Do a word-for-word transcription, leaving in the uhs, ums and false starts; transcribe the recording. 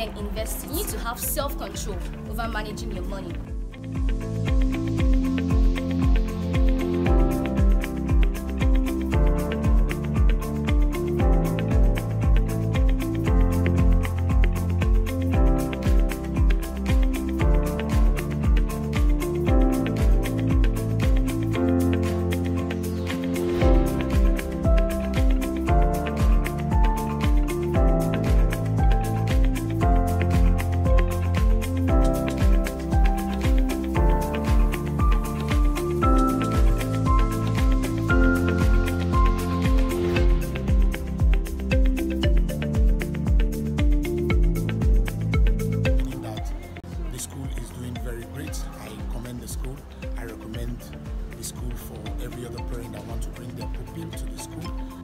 and investing, you need to have self-control over managing your money. I commend the school. I recommend the school for every other parent that want to bring their pupil to the school.